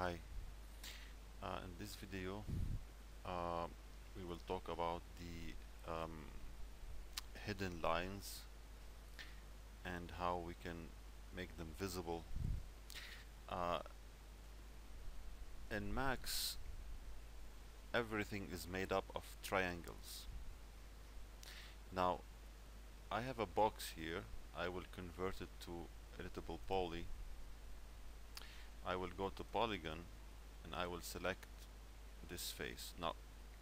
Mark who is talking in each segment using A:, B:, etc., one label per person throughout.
A: Hi, in this video uh, we will talk about the hidden lines and how we can make them visible. Uh, in Max, everything is made up of triangles. Now, I have a box here. I will convert it to Editable Poly. I will go to Polygon and I will select this face. Now,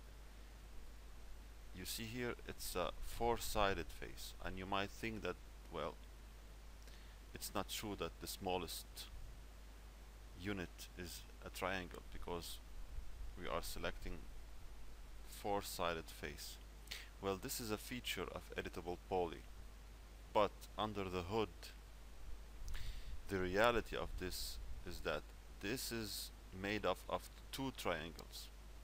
A: you see here it's a four-sided face, and you might think that, well, it's not true that the smallest unit is a triangle because we are selecting four-sided face. Well, this is a feature of Editable Poly, but under the hood the reality of this is that this is made up of two triangles.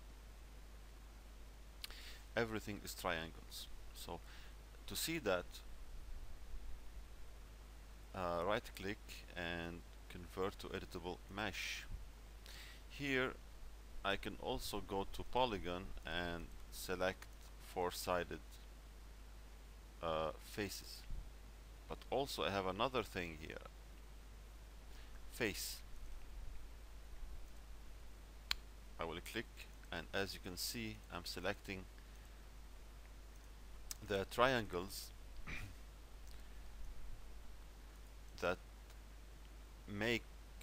A: Everything is triangles. So to see that, right click and convert to editable mesh. Here I can also go to polygon and select four-sided faces, but also I have another thing here, face. I will click, and as you can see I'm selecting the triangles that make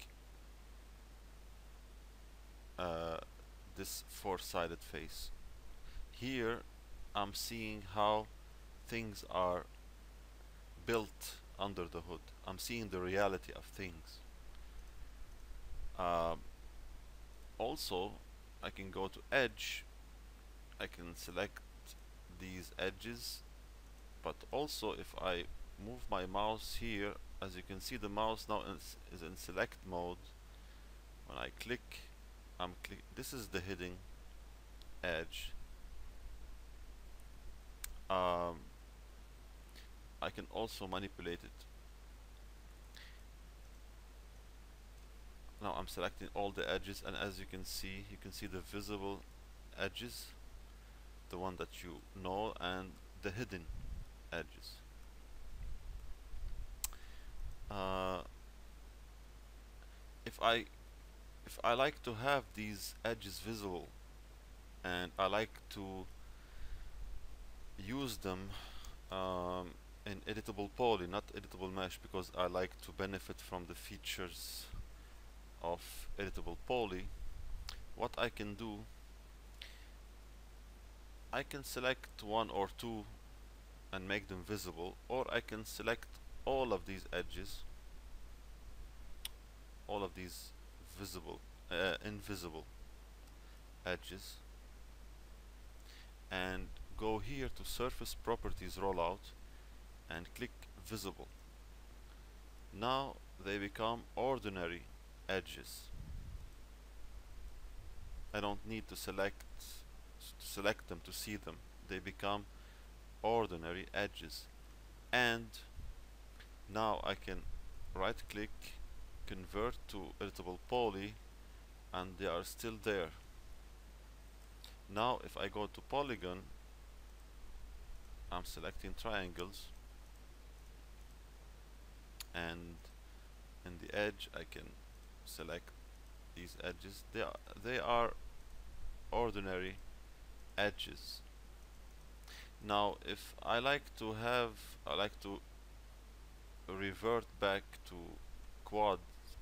A: this four-sided face. Here I'm seeing how things are built under the hood. I'm seeing the reality of things. Also, I can go to edge. I can select these edges, but also if I move my mouse here, as you can see the mouse now is in select mode. When I click, this is the hidden edge. I can also manipulate it. Now I'm selecting all the edges, and as you can see the visible edges, the one that you know, and the hidden edges. If I like to have these edges visible, and I like to use them in Editable Poly, not Editable Mesh, because I like to benefit from the features of Editable Poly, what I can do, I can select one or two and make them visible, or I can select all of these edges, all of these invisible edges, and go here to Surface Properties Rollout and click Visible. Now they become ordinary edges. I don't need to select them to see them. They become ordinary edges. And now I can right click, convert to Editable Poly, and they are still there. Now if I go to Polygon, I'm selecting triangles, and in the edge I can select these edges. They are ordinary edges. Now if I like to revert back to quad,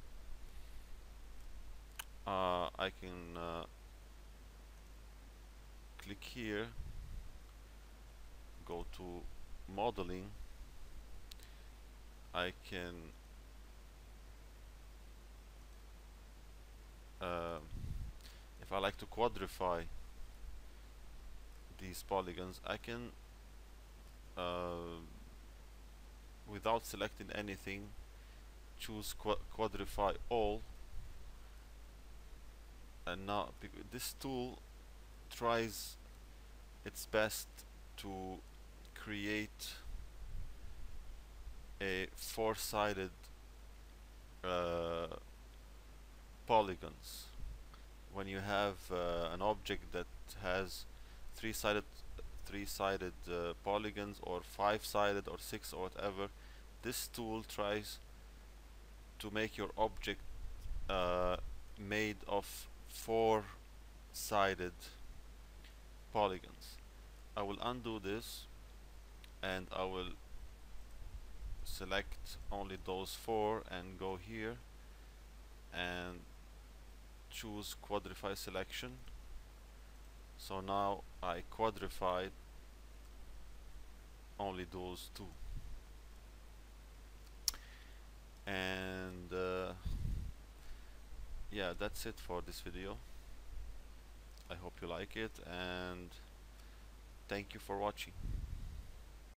A: I can click here, go to modeling. I can if I like to quadrify these polygons, I can without selecting anything choose quadrify all, and now this tool tries its best to create a four-sided polygons. when you have an object that has three-sided polygons, or five-sided, or six, or whatever, this tool tries to make your object made of four-sided polygons. I will undo this and I will select only those four and go here and choose Quadrify selection. So now I quadrified only those two. And yeah, that's it for this video. I hope you like it, and thank you for watching.